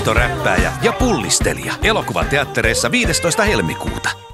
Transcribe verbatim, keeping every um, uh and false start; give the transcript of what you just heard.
Risto Räppääjä ja Pullistelija. Elokuva teattereissa viidestoista helmikuuta.